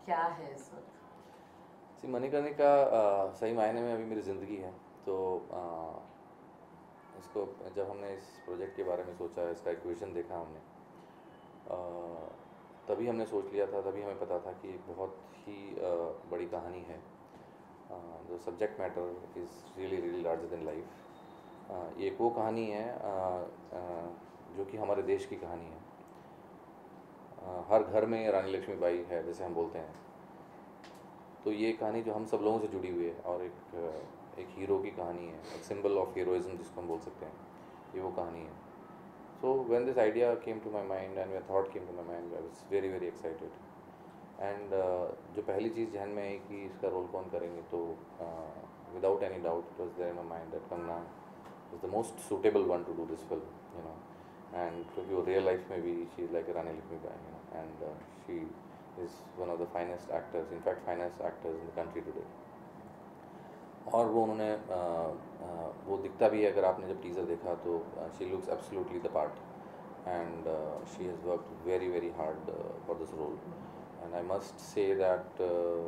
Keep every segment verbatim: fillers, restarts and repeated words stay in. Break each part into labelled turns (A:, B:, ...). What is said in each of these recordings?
A: क्या है इस वक्त?
B: सी मणिकर्णिका अ, सही मायने में अभी मेरी ज़िंदगी है। तो अ, इसको जब हमने इस प्रोजेक्ट के बारे में सोचा, इसका इक्वेशन देखा हमने, अ, तभी हमने सोच लिया था, तभी हमें पता था कि एक बहुत ही अ, बड़ी कहानी है। The subject matter is really really larger than life. ये एक वो कहानी है अ, अ, जो कि हमारे देश की कहानी है। अ, हर घर में रानी लक्ष्मीबाई है, जैसे हम बोलते हैं। तो ये कहानी जो हम सब लोगों से जुड़ी हुई है, और एक अ, एक हीरो की कहानी है, एक सिंबल ऑफ हीरोइज्म जिसको हम बोल सकते हैं, ये वो कहानी है। So when this idea came to my mind and when thought came to my mind, I was very very excited. And जो पहली चीज़ ध्यान में आई कि इसका रोल कौन करेंगे, तो without any doubt it was there in my mind that Kangana is the most suitable one to do this film, you know. And क्योंकि वो रियल लाइफ में भी she is like Rani Lakshmibai, you know, and she is one of the finest actors, in fact finest actors in the country today. और वो उन्होंने अ, अ, वो दिखता भी है, अगर आपने जब टीज़र देखा तो she looks absolutely the part, and she has worked very very hard for this role, and I must say that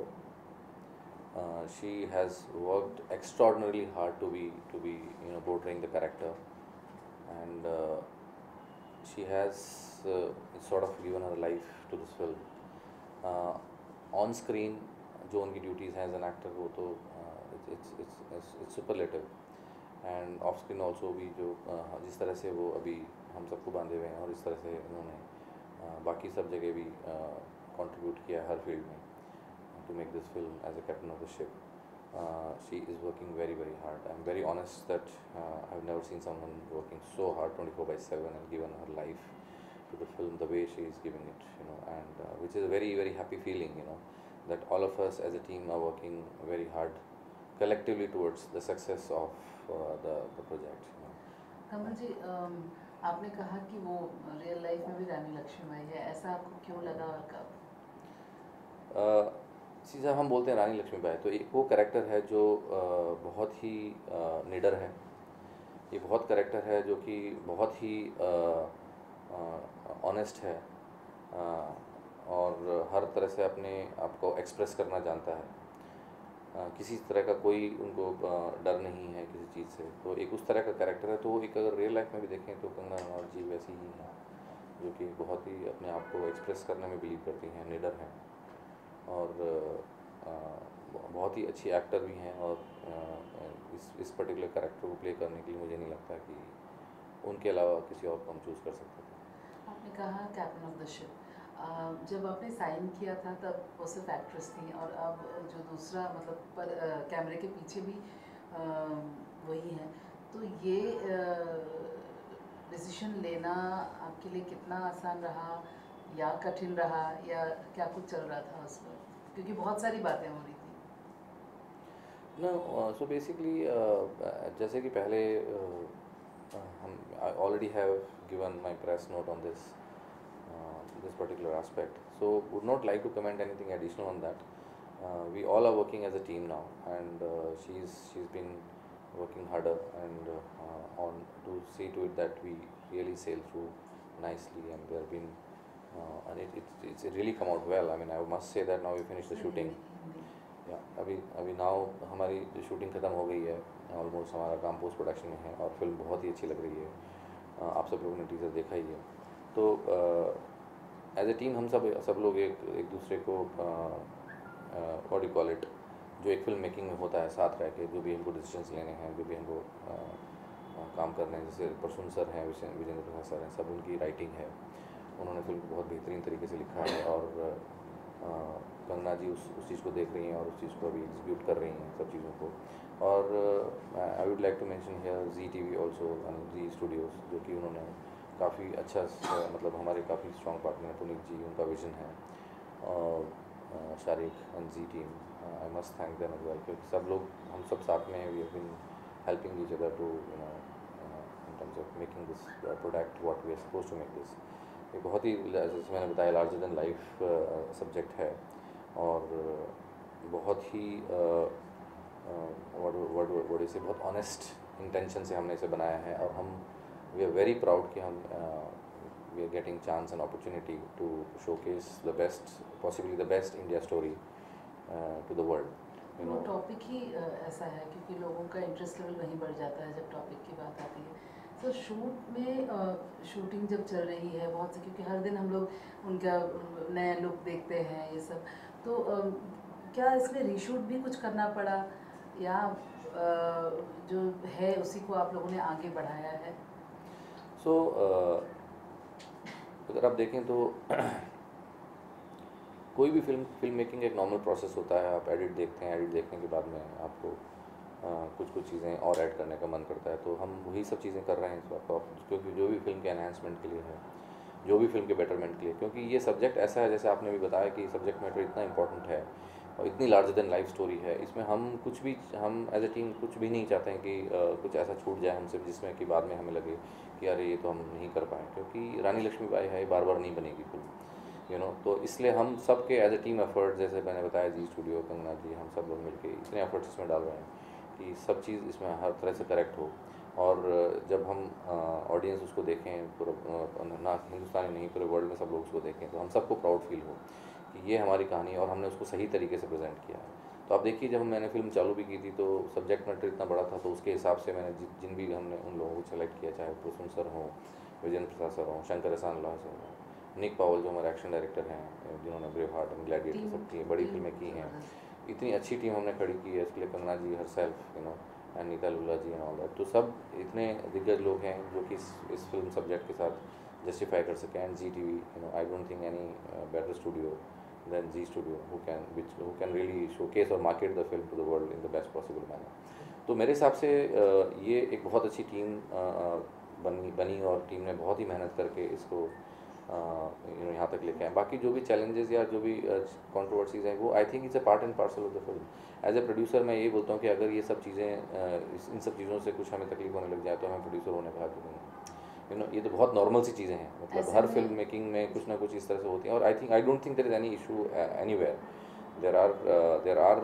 B: she has worked extraordinarily hard to be to be you know portraying the character, and uh, she has uh, sort of given her life to this film. On screen जो उनकी duties हैं as an actor, वो तो it's it's it's superlative. And off screen also भी जो uh, जिस तरह से वो अभी हम सबको बांधे हुए हैं, और इस तरह से उन्होंने uh, बाकी सब जगह भी कंट्रीब्यूट किया हर फील्ड में to make this film as a captain of the ship. Uh, she is working very very hard. I'm very honest that uh, I've never seen someone working so hard twenty-four by seven and given her life to the film the way she is giving it, you know, and uh, which is a very very happy feeling, you know, that all of us as a team are working very hard collectively towards the success of uh, the the project, you know.
A: Kamal ji, um, आपने कहा कि वो real life में भी रानी लक्ष्मीबाई है, ऐसा आपको क्यों लगा और कब?
B: चीज़ हम बोलते हैं रानी लक्ष्मीबाई, तो एक वो कैरेक्टर है जो uh, बहुत ही uh, निडर है। ये बहुत कैरेक्टर है जो कि बहुत ही ऑनेस्ट है, uh, और हर तरह से अपने आप को एक्सप्रेस करना जानता है। uh, किसी तरह का कोई उनको uh, डर नहीं है किसी चीज़ से। तो एक उस तरह का कैरेक्टर है। तो एक अगर रियल लाइफ में भी देखें तो कंगना रनौत जी वैसी ही हैं, जो कि बहुत ही अपने आप को एक्सप्रेस करने में बिलीव करती हैं, निडर हैं, और आ, बहुत ही अच्छी एक्टर भी हैं। और आ, इस इस पर्टिकुलर कैरेक्टर को प्ले करने के लिए मुझे नहीं लगता कि उनके अलावा किसी और को हम चूज़ कर सकते थे।
A: आपने कहा कैप्टन ऑफ द शिप, जब आपने साइन किया था तब वो सिर्फ एक्ट्रेस थी, और अब जो दूसरा मतलब पर कैमरे के पीछे भी आ, वही है, तो ये डिसीजन लेना आपके लिए कितना आसान रहा या कठिन रहा, या क्या कुछ चल रहा था उस वक्त, क्योंकि बहुत सारी बातें हो रही थी?
B: नो, सो बेसिकली जैसे कि पहले uh, uh, हम I already have given my press note on this this particular aspect, so would not like to comment anything additional on that. Uh, we all are working as a team now, and uh, she's she's been working harder and uh, on to see to it that we really sail through nicely, and there have been uh, and it, it it's really come out well. I mean, I must say that now we finished the
A: sir
B: shooting.
A: Hindi Hindi
B: या अभी अभी now हमारी जो shooting ख़त्म हो गई है, almost हमारा काम पोस्ट प्रोडक्शन में है, और फिल्म बहुत ही अच्छी लग रही है। uh, आप सब लोगों ने टीज़र देखा ही है। तो एज ए टीम हम सब सब लोग एक एक दूसरे को व्हाट यू कॉल इट, जो एक फिल्म मेकिंग में होता है, साथ रह के जो भी हमको डिसीजंस लेने हैं, जो भी हमको uh, काम करने हैं, जैसे परसुन सर हैं, विजय विजेंद्र प्रसाद सर हैं, सब उनकी राइटिंग है, उन्होंने फिल्म को बहुत बेहतरीन तरीके से लिखा है। और uh, कंगना जी उस उस चीज़ को देख रही हैं और उस चीज़ को अभी एग्जीक्यूट कर रही हैं, सब चीज़ों को। और I would like to mention here Zee T V also, Zee Studios, जो कि उन्होंने काफ़ी अच्छा uh, मतलब हमारे काफ़ी स्ट्रॉन्ग पार्टनर पुनीत जी, उनका विजन है। और Shariq and Zee team, I must thank them as well, क्योंकि सब लोग हम सब साथ में we have been helping each other to you know in terms of making this product what we are suppose to make this. ये बहुत ही, जैसे मैंने बताया, लार्जर देन लाइफ सब्जेक्ट है, और बहुत ही वर्ड से बहुत ऑनेस्ट इंटेंशन से हमने इसे बनाया है। और हम वी आर वेरी प्राउड कि हम we are getting chance and opportunity to showcase the best, possibly the best India story uh, to the world. You
A: वो
B: know,
A: टॉपिक ही अ, ऐसा है क्योंकि लोगों का इंटरेस्ट लेवल वहीं बढ़ जाता है जब टॉपिक की बात आती है। सो शूट में शूटिंग जब चल रही है बहुत से, क्योंकि हर दिन हम लोग उनका अ, नया लुक देखते हैं ये सब, तो अ, क्या इसमें रीशूट भी कुछ करना पड़ा या अ, जो है उसी को आप लोगों ने आगे बढ़ाया है?
B: सो अगर आप देखें तो कोई भी फिल्म फिल्म मेकिंग एक नॉर्मल प्रोसेस होता है। आप एडिट देखते हैं, एडिट देखने के बाद में आपको आ, कुछ कुछ चीज़ें और ऐड करने का मन करता है, तो हम वही सब चीज़ें कर रहे हैं इस वक्त। और क्योंकि जो भी फिल्म के एनहांसमेंट के लिए है, जो भी फिल्म के बेटरमेंट के लिए, क्योंकि ये सब्जेक्ट ऐसा है, जैसे आपने भी बताया कि सब्जेक्ट मैटर इतना इंपॉर्टेंट है और इतनी लार्जर देन लाइफ स्टोरी है, इसमें हम कुछ भी, हम एज ए टीम कुछ भी नहीं चाहते हैं कि आ, कुछ ऐसा छूट जाए हमसे जिसमें कि बाद में हमें लगे कि अरे ये तो हम नहीं कर पाए, क्योंकि रानी लक्ष्मीबाई है, बार बार नहीं बनेगी फिल्म, यू नो। तो इसलिए हम सब के एज ए टीम एफर्ट, जैसे मैंने बताया जी स्टूडियो, कंगना जी, हम सब लोग मिलके इतने एफर्ट्स इसमें डाल रहे हैं कि सब चीज़ इसमें हर तरह से करेक्ट हो। और जब हम ऑडियंस उसको देखें, पूरा ना हिंदुस्तानी नहीं पूरे वर्ल्ड में सब लोग उसको देखें, तो हम सबको प्राउड फील हो कि ये हमारी कहानी है और हमने उसको सही तरीके से प्रेजेंट किया है। तो आप देखिए, जब मैंने फिल्म चालू भी की थी तो सब्जेक्ट मैटर इतना बड़ा था, तो उसके हिसाब से मैंने जि- जिन भी हमने उन लोगों को सेलेक्ट किया, चाहे प्रसून सर हों, विजेंद्र प्रसाद सर हों, शंकर एहसान अल्लाह सर हों, निक पावल जो हमारे एक्शन डायरेक्टर हैं, जिन्होंने Braveheart and Gladiator
A: team
B: सब की बड़ी
A: टीम
B: फिल्में की हैं,
A: ज़बरदस्त।
B: इतनी अच्छी टीम हमने खड़ी की है, इसके लिए Kangana ji herself, you know, and Neeta Lulla ji and all that. तो सब इतने दिग्गज लोग हैं जो कि इस, इस फिल्म सब्जेक्ट के साथ जस्टिफाई कर सकें। And Zee T V, you know, I don't think any better studio than Zee studio who can which who can really showcase और market the film to the world in the best possible manner. तो मेरे हिसाब से uh, ये एक बहुत अच्छी team uh, बनी बनी और टीम ने बहुत ही मेहनत करके इसको यू नो यहाँ तक लेके आए। बाकी जो भी चैलेंजेस या जो भी कंट्रोवर्सीज हैं, वो I think it's a part and parcel of the film. As a producer मैं ये बोलता हूँ कि अगर ये सब चीज़ें uh, इन सब चीज़ों से कुछ हमें तकलीफ होने लग जाए तो हमें प्रोड्यूसर होने का हक नहीं, यू नो। ये तो बहुत नॉर्मल सी चीज़ें हैं, मतलब
A: ऐसे
B: हर
A: में
B: फिल्म मेकिंग में कुछ ना कुछ इस तरह से होती हैं। और I think I don't think there is any issue anywhere. There are there are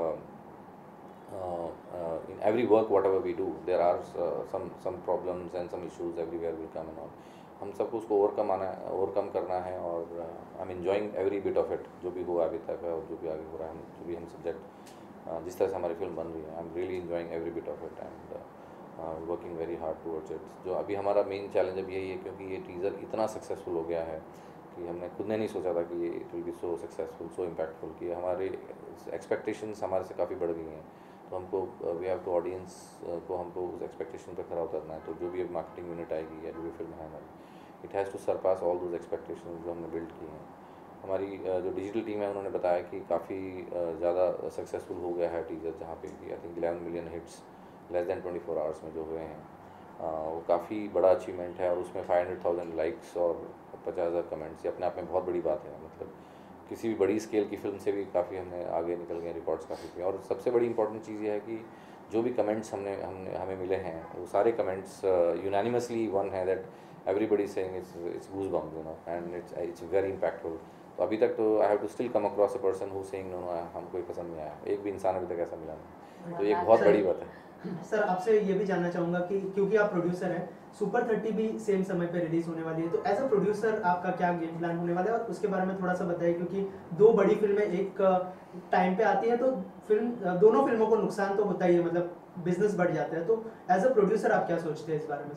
B: in every work whatever we do, there are uh, some some problems and some issues everywhere will come and all. हम सबको उसको overcome आना है, overcome करना है। और I am enjoying every bit of it, जो भी हुआ अभी तक है और जो भी आगे हो रहा है, हम जो भी हम सब्जेक्ट जिस तरह से हमारी फिल्म बन रही है, I am really enjoying every bit of it and working very hard towards it. जो अभी हमारा मेन चैलेंज अब यही है, क्योंकि ये टीज़र इतना सक्सेसफुल हो गया है कि हमने खुद ने नहीं सोचा था कि ये it will be so successful, so impactful, कि हमारे एक्सपेक्टेशंस हमारे से काफ़ी बढ़ गई हैं। तो हमको वी हैव टू ऑडियंस को हमको उस एक्सपेक्टेशन पर खरा उतरना है। तो जो भी अब मार्केटिंग यूनिट आएगी या जो भी फिल्म है हमारी, it has to surpass all those expectation जो हमने बिल्ड की हैं। हमारी uh, जो डिजिटल टीम है, उन्होंने बताया कि काफ़ी uh, ज़्यादा सक्सेसफुल हो गया है टीज़र, जहाँ पे कि I think eleven million hits less than twenty four hours में जो हुए हैं, uh, वो काफ़ी बड़ा अचीवमेंट है। और उसमें फाइव हंड्रेड थाउजेंड लाइक्स और पचास हज़ार कमेंट्स, ये अपने आप में बहुत बड़ी बात है। मतलब किसी भी बड़ी स्केल की फिल्म से भी काफ़ी हमने आगे निकल गए, रिकॉर्ड्स काफ़ी किए। और सबसे बड़ी इंपॉर्टेंट चीज़ ये है कि जो भी कमेंट्स हमने हमने हमें मिले हैं, वो सारे कमेंट्स यूनानिमसली वन है that everybody saying it's it's goose bumps, you know, and it's it's very impactful. तो अभी तक तो I have to still come across a person who saying no no हमको ये पसंद नहीं आया, एक भी इंसान अभी तक ऐसा मिला नहीं। तो ये एक बहुत बड़ी बात है।
C: सर आपसे ये भी जानना चाहूँगा कि क्योंकि आप प्रोड्यूसर हैं, सुपर थर्टी भी सेम समय पे रिलीज होने वाली है, तो एज अ प्रोड्यूसर आपका क्या गेम प्लान होने वाला है, और उसके बारे में थोड़ा सा बताइए। क्योंकि दो बड़ी फिल्में एक टाइम पे आती हैं, तो फिल्म दोनों फिल्मों को नुकसान तो होता ही है, मतलब बिजनेस बढ़ जाता है। तो एज अ प्रोड्यूसर आप क्या सोचते हैं इस बारे में?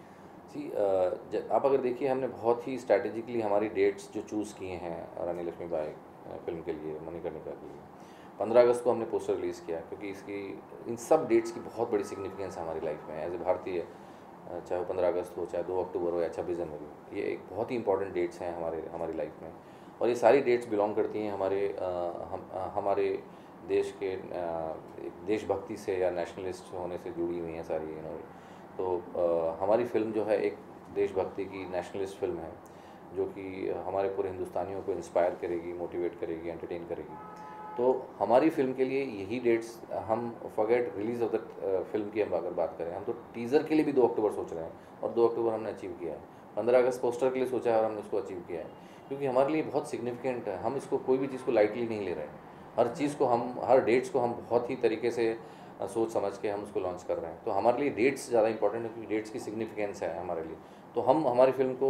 B: जी, आप अगर देखिए, हमने बहुत ही स्ट्रैटेजिकली हमारी डेट्स जो चूज़ किए हैं रानी लक्ष्मीबाई फिल्म के लिए, मणिकर्णिका के लिए, पंद्रह अगस्त को हमने पोस्टर रिलीज़ किया, क्योंकि इसकी इन सब डेट्स की बहुत बड़ी सिग्निफिकेंस है हमारी लाइफ में एज ए भारतीय। चाहे वो पंद्रह अगस्त हो, चाहे दो अक्टूबर हो या छब्बीस जनवरी हो, ये एक बहुत ही इंपॉर्टेंट डेट्स हैं हमारे हमारी लाइफ में। और ये सारी डेट्स बिलोंग करती हैं हमारे हम हमारे देश के एक देशभक्ति से या नेशनलिस्ट होने से जुड़ी हुई हैं सारी, यू नो। तो आ, हमारी फिल्म जो है एक देशभक्ति की नेशनलिस्ट फिल्म है, जो कि हमारे पूरे हिंदुस्तानियों को इंस्पायर करेगी, मोटिवेट करेगी, एंटरटेन करेगी। तो हमारी फिल्म के लिए यही डेट्स, हम forget release of the film की हम अगर बात करें, हम तो टीज़र के लिए भी दो अक्टूबर सोच रहे हैं और दो अक्टूबर हमने अचीव किया है। पंद्रह अगस्त पोस्टर के लिए सोचा है और हमने उसको अचीव किया है, क्योंकि हमारे लिए बहुत सिग्निफिकेंट है। हम इसको कोई भी चीज़ को लाइटली नहीं ले रहे हैं, हर चीज़ को हम हर डेट्स को हम बहुत ही तरीके से सोच समझ के हम उसको लॉन्च कर रहे हैं। तो हमारे लिए डेट्स ज़्यादा इंपॉर्टेंट है, क्योंकि डेट्स की सिग्निफिकेंस है हमारे लिए। तो हम हमारी फिल्म को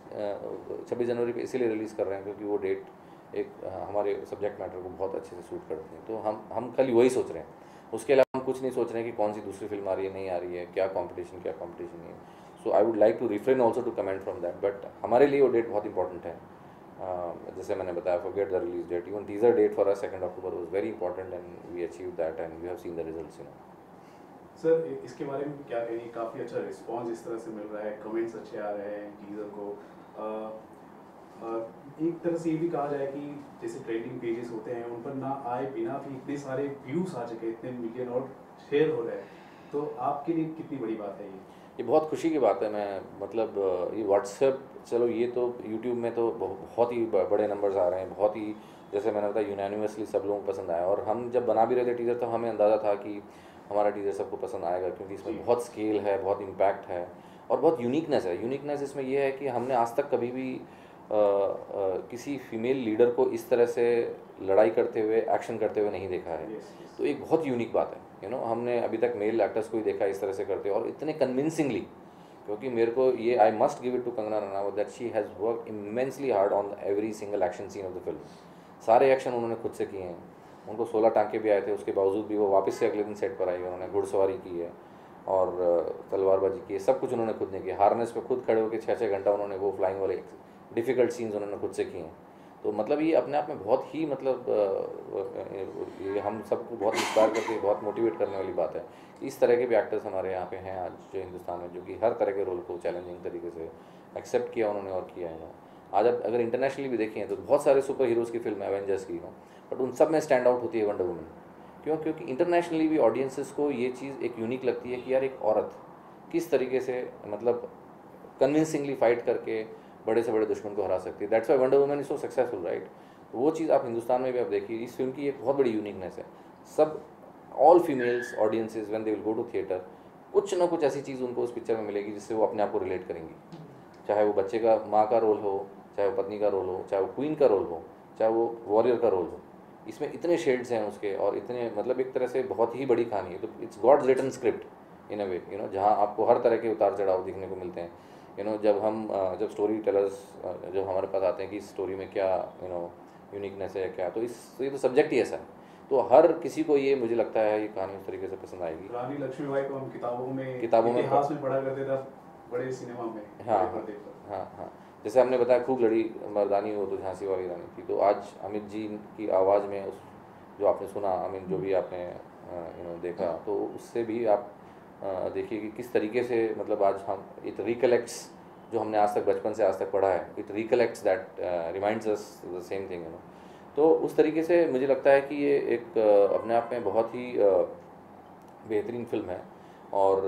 B: छब्बीस जनवरी पे इसीलिए रिलीज़ कर रहे हैं क्योंकि वो डेट एक अ, हमारे सब्जेक्ट मैटर को बहुत अच्छे से सूट करती है। तो हम हम खाली वही सोच रहे हैं, उसके अलावा हम कुछ नहीं सोच रहे हैं कि कौन सी दूसरी फिल्म आ रही है नहीं आ रही है, क्या कंपटीशन क्या कंपटीशन नहीं है। So I would like to refrain also to comment from that, but हमारे लिए वो डेट बहुत इंपॉर्टेंट है। uh, जैसे मैंने बताया, forget the release date, even teaser date for us second October was very important and we achieve that and we have seen the results, you know.
D: Sir इसके बारे में क्या कहेंगे, काफ़ी अच्छा रिस्पांस इस तरह से मिल रहा है, कमेंट्स अच्छे आ रहे हैं टीजर को। आ, आ, एक तरह से ये भी कहा जाए कि जैसे ट्रेंडिंग पेजेस होते हैं उन पर ना आए बिना भी इतने सारे व्यूज आ चुके, इतने मिलियन और शेयर हो रहे हैं, तो आपके लिए कितनी बड़ी बात है ये?
B: ये बहुत खुशी की बात है। मैं मतलब ये व्हाट्सएप, चलो ये तो यूट्यूब में तो बहुत ही बड़े नंबर्स आ रहे हैं, बहुत ही, जैसे मैंने बताया यूनानिमसली सब लोगों को पसंद आया। और हम जब बना भी रहे थे टीजर तो हमें अंदाज़ा था कि हमारा टीजर सबको पसंद आएगा, क्योंकि इसमें बहुत स्केल है, बहुत इम्पैक्ट है और बहुत यूनिकनेस है। यूनिकनेस इसमें यह है कि हमने आज तक कभी भी आ, आ, किसी फीमेल लीडर को इस तरह से लड़ाई करते हुए, एक्शन करते हुए नहीं देखा है। तो एक बहुत यूनिक बात है, यू नो। हमने अभी तक मेल एक्टर्स को ही देखा इस तरह से करते और इतने कन्विंसिंगली, क्योंकि मेरे को ये, I must give it to Kangana Ranaut that she has work immensely hard on every single action scene of the film. सारे एक्शन उन्होंने खुद से किए हैं। उनको सोलह टाँके भी आए थे, उसके बावजूद भी वो वापस से अगले दिन सेट पर आई। उन्होंने घुड़सवारी की है और तलवारबाजी की है, सब कुछ उन्होंने खुद ने किया। हार्नेस पे खुद खड़े होकर छः छः घंटा उन्होंने वो फ्लाइंग वाले डिफ़िकल्ट सीन्स उन्होंने खुद से किए हैं। तो मतलब ये अपने आप में बहुत ही, मतलब ये हम सबको बहुत इंस्पायर करती है, बहुत मोटिवेट करने वाली बात है। इस तरह के भी एक्टर्स हमारे यहाँ पे हैं आज जो हिंदुस्तान में, जो कि हर तरह के रोल को चैलेंजिंग तरीके से एक्सेप्ट किया उन्होंने और किया है। आज अब अगर इंटरनेशनली भी देखें तो बहुत सारे सुपर हीरोज़ की फिल्म एवेंजर्स की हो, बट उन सब में स्टैंड आउट होती है वंडर वुमन। क्यों? क्योंकि इंटरनेशनली भी ऑडियंसेस को ये चीज़ एक यूनिक लगती है कि यार एक औरत किस तरीके से मतलब कन्विंसिंगली फाइट करके बड़े से बड़े दुश्मन को हरा सकती है। That's why Wonder Woman is so successful, right. तो वो चीज़ आप हिंदुस्तान में भी आप देखिए, इस फिल्म की एक बहुत बड़ी यूनिकनेस है। सब all females audiences when they will go to theatre, कुछ ना कुछ ऐसी चीज़ उनको उस पिक्चर में मिलेगी जिससे वो अपने आप को रिलेट करेंगी। चाहे वो बच्चे का माँ का रोल हो, चाहे वो पत्नी का रोल हो, चाहे वो क्वीन का रोल हो, चाहे वो वॉरियर का रोल हो। इसमें इतने शेड्स हैं उसके और इतने, मतलब एक तरह से बहुत ही बड़ी कहानी है। तो it's God's written script in a way, you know, जहाँ आपको हर तरह के उतार चढ़ाव देखने को मिलते हैं। यू नो, जब हम जब स्टोरी टेलर्स जब हमारे पास आते हैं कि इस स्टोरी में क्या यू नो यूनिकनेस है क्या, तो इस ये तो सब्जेक्ट ही ऐसा है, तो हर किसी को ये, मुझे लगता है ये कहानी उस तरीके से पसंद आएगी।
D: रानी लक्ष्मीबाई को हम किताबों में
B: किताबों में
D: इतिहास में पढ़ा करते थे, बड़े सिनेमा में।
B: हाँ हाँ हाँ, जैसे हमने बताया खूब लड़ी मर्दानी हो तो झांसी वाली रानी थी। तो आज अमित जी की आवाज़ में उस जो आपने सुना, आई मीन जो भी आपने यू नो देखा, तो उससे भी आप देखिए कि किस तरीके से, मतलब आज हम इट रिकलेक्ट्स जो हमने आज तक बचपन से आज तक पढ़ा है, it recollects that, reminds us the same thing, you know. तो उस तरीके से मुझे लगता है कि ये एक uh, अपने आप में बहुत ही uh, बेहतरीन फिल्म है। और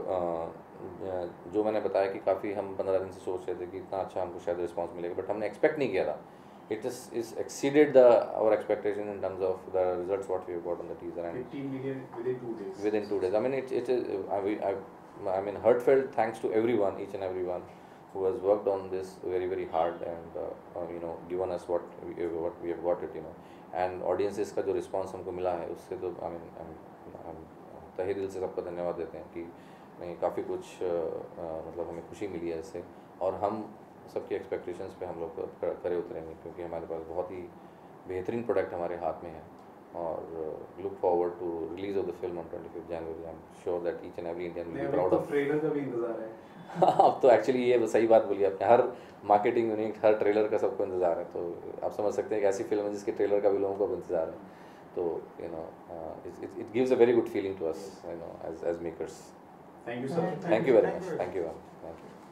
B: uh, जो मैंने बताया कि काफ़ी हम पंद्रह दिन से सोच रहे थे कि इतना अच्छा हमको शायद रिस्पांस मिलेगा, बट हमने एक्सपेक्ट नहीं किया था। It is is exceeded the our expectation in terms of the results what we have got on the teaser, and
D: fifteen million within two days.
B: Within two days. I mean, it it is. I I I mean, heartfelt thanks to everyone, each and everyone, who has worked on this very very hard and uh, uh, you know given us what we, what we have got it, you know, and audiences का जो response हमको मिला है उससे तो I mean हम हम तहे दिल से सबको धन्यवाद देते हैं कि नहीं काफ़ी कुछ uh, uh, मतलब हमें खुशी मिली है इससे, और हम सबकी एक्सपेक्टेशंस पे हम लोग करे उतरेंगे, क्योंकि हमारे पास बहुत ही बेहतरीन प्रोडक्ट हमारे हाथ में है। और look forward to release of the film on twenty fifth January. I am sure that each and every Indian will be proud of.
D: Trailer का भी इंतजार है।
B: अब तो एक्चुअली ये सही बात बोली आपने, हर मार्केटिंग यूनिट, हर ट्रेलर का सबको इंतजार है। तो आप समझ सकते हैं कि ऐसी फिल्म है जिसके ट्रेलर का भी लोगों को इंतजार है। तो you know it gives a very good feeling to us, you know, as as makers.
D: Thank you sir.
B: Thank you very much. Thank you thank you.